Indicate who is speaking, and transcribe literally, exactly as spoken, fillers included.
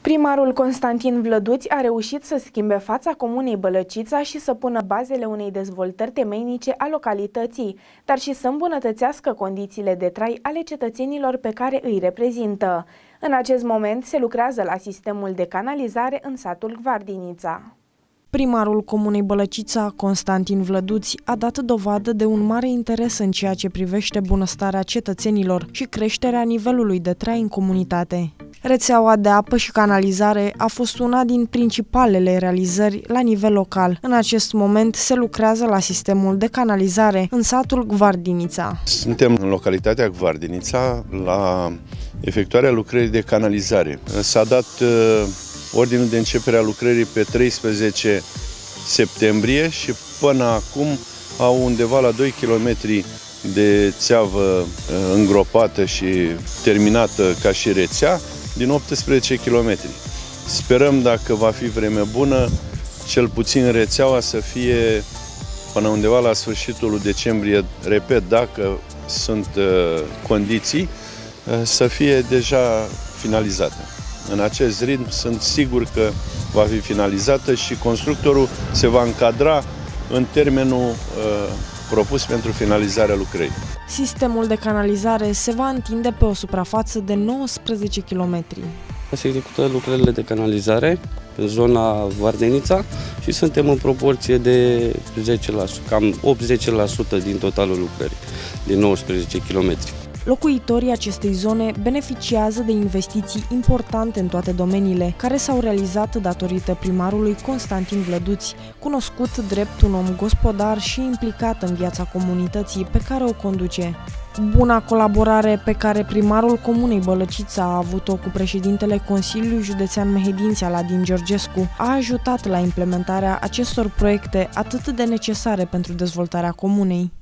Speaker 1: Primarul Constantin Vlăduț a reușit să schimbe fața comunei Bălăcița și să pună bazele unei dezvoltări temeinice a localității, dar și să îmbunătățească condițiile de trai ale cetățenilor pe care îi reprezintă. În acest moment se lucrează la sistemul de canalizare în satul Gvardinița.
Speaker 2: Primarul comunei Bălăcița, Constantin Vlăduț, a dat dovadă de un mare interes în ceea ce privește bunăstarea cetățenilor și creșterea nivelului de trai în comunitate. Rețeaua de apă și canalizare a fost una din principalele realizări la nivel local. În acest moment se lucrează la sistemul de canalizare în satul Gvardinița.
Speaker 3: Suntem în localitatea Gvardinița la efectuarea lucrării de canalizare. S-a dat uh, ordinul de începere a lucrării pe treisprezece septembrie și până acum au undeva la doi kilometri de țeavă uh, îngropată și terminată ca și rețea, din optsprezece kilometri. Sperăm, dacă va fi vreme bună, cel puțin rețeaua să fie până undeva la sfârșitul lui decembrie, repet, dacă sunt uh, condiții, uh, să fie deja finalizată. În acest ritm sunt sigur că va fi finalizată și constructorul se va încadra în termenul uh, propus pentru finalizarea lucrării.
Speaker 2: Sistemul de canalizare se va întinde pe o suprafață de nouăsprezece kilometri.
Speaker 4: Se execută lucrările de canalizare în zona Gvardinița și suntem în proporție de zece la sută, cam optzeci la sută din totalul lucrării, din nouăsprezece kilometri.
Speaker 2: Locuitorii acestei zone beneficiază de investiții importante în toate domeniile, care s-au realizat datorită primarului Constantin Vlăduț, cunoscut drept un om gospodar și implicat în viața comunității pe care o conduce. Buna colaborare pe care primarul comunei Bălăcița a avut-o cu președintele Consiliului Județean Mehedinți, Aladin Georgescu, a ajutat la implementarea acestor proiecte atât de necesare pentru dezvoltarea comunei.